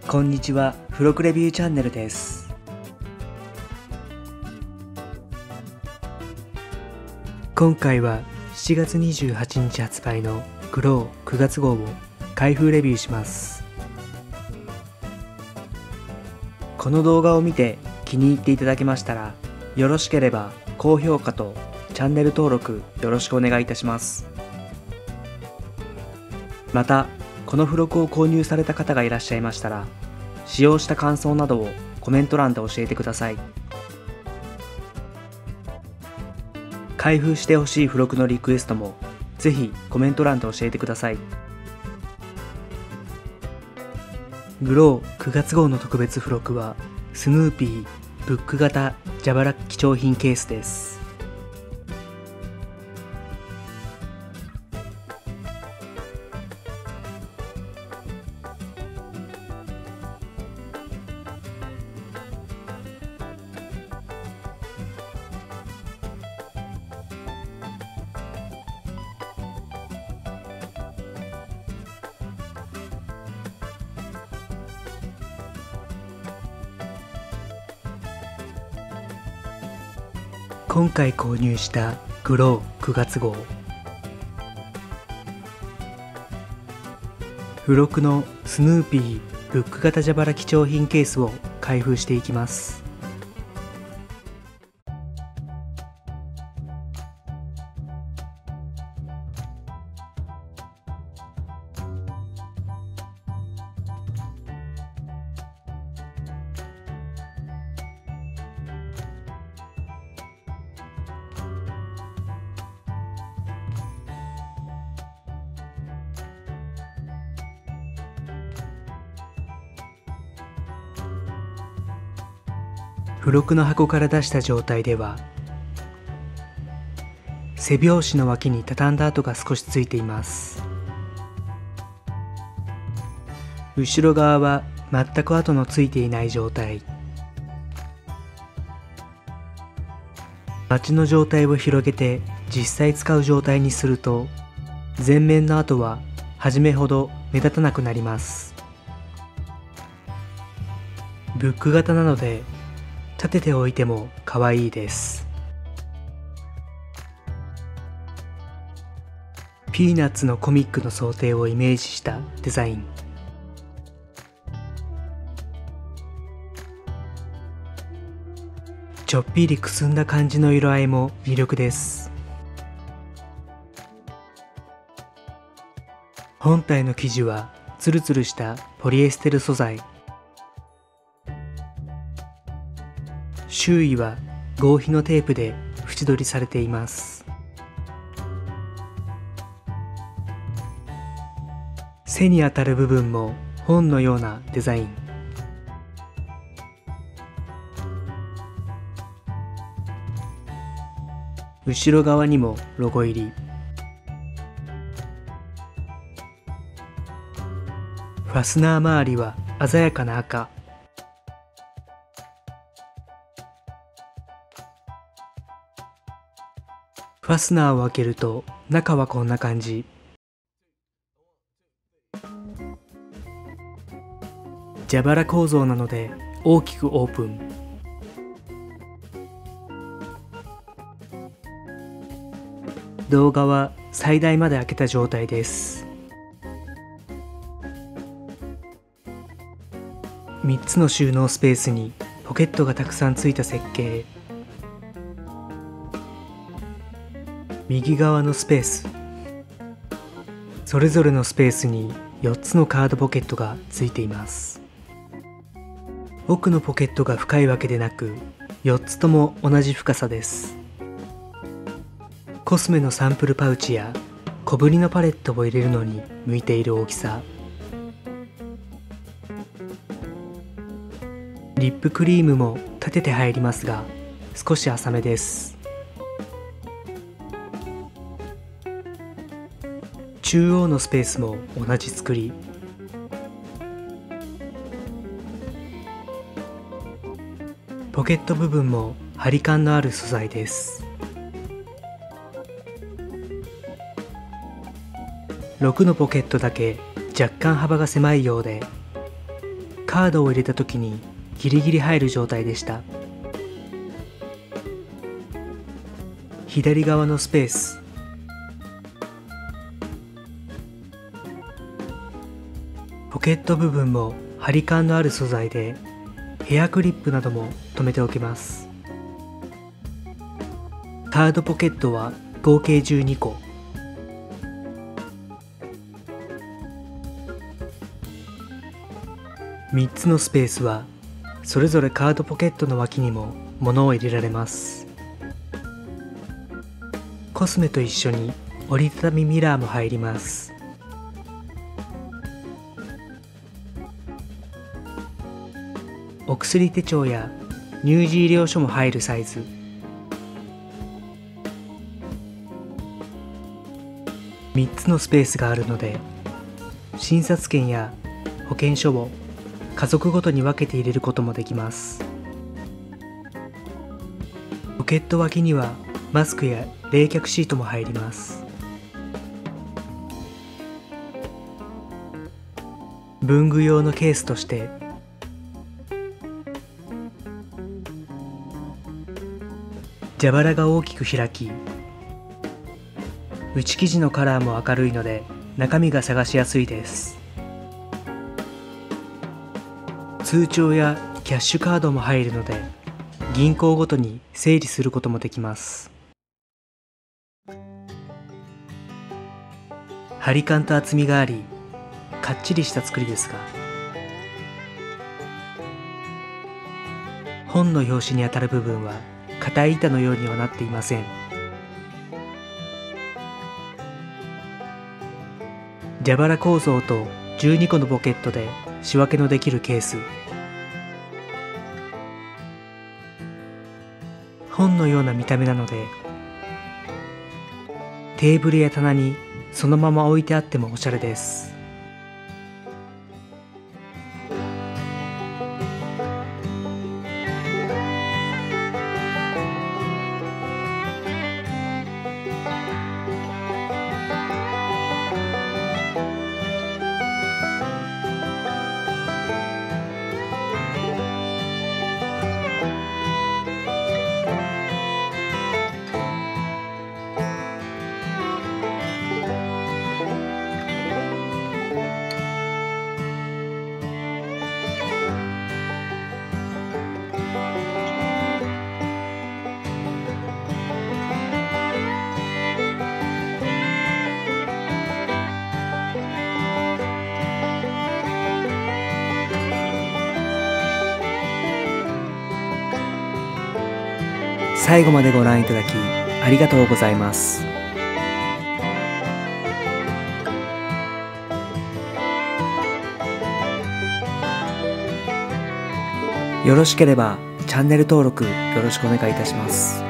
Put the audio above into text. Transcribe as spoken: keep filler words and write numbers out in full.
こんにちは、付録レビューチャンネルです。今回はしちがつにじゅうはちにち発売のグローくがつ号を開封レビューします。この動画を見て気に入っていただけましたら、よろしければ高評価とチャンネル登録よろしくお願いいたします。また、この付録を購入された方がいらっしゃいましたら、使用した感想などをコメント欄で教えてください。開封してほしい付録のリクエストもぜひコメント欄で教えてください。グローくがつ号の特別付録はスヌーピーブック型蛇腹貴重品ケースです。今回購入したグローくがつ号、付録のスヌーピーブック型蛇腹貴重品ケースを開封していきます。付録の箱から出した状態では背表紙の脇に畳んだ跡が少しついています。後ろ側は全く跡のついていない状態。バッジの状態を広げて実際使う状態にすると前面の跡は初めほど目立たなくなります。ブック型なので立てておいても可愛いです。ピーナッツのコミックの想定をイメージしたデザイン。ちょっぴりくすんだ感じの色合いも魅力です。本体の生地はツルツルしたポリエステル素材。周囲は合皮のテープで縁取りされています。背に当たる部分も本のようなデザイン。後ろ側にもロゴ入り。ファスナー周りは鮮やかな赤。ファスナーを開けると中はこんな感じ。蛇腹構造なので大きくオープン。動画は最大まで開けた状態です。みっつの収納スペースにポケットがたくさんついた設計。右側のスペース、それぞれのスペースによっつのカードポケットがついています。奥のポケットが深いわけでなく、よっつとも同じ深さです。コスメのサンプルパウチや小ぶりのパレットを入れるのに向いている大きさ。リップクリームも立てて入りますが少し浅めです。中央のスペースも同じ作り。ポケット部分も張り感のある素材です。ろくのポケットだけ若干幅が狭いようで、カカードを入れた時にギリギリ入る状態でした。左側のスペース、ポケット部分も張り感のある素材で、ヘアクリップなども留めておけます。カードポケットは合計じゅうにこ。みっつのスペースはそれぞれカードポケットの脇にも物を入れられます。コスメと一緒に折りたたみミラーも入ります。お薬手帳や乳児医療書も入るサイズ。みっつのスペースがあるので、診察券や保険書を家族ごとに分けて入れることもできます。ポケット脇にはマスクや冷却シートも入ります。文具用のケースとして蛇腹が大きく開き、内生地のカラーも明るいので中身が探しやすいです。通帳やキャッシュカードも入るので、銀行ごとに整理することもできます。張り感と厚みがあり、かっちりした作りですが、本の表紙にあたる部分は硬い板のようにはなっていません。蛇腹構造とじゅうにこのポケットで仕分けのできるケース。本のような見た目なので、テーブルや棚にそのまま置いてあってもおしゃれです。最後までご覧いただきありがとうございます。よろしければチャンネル登録よろしくお願いいたします。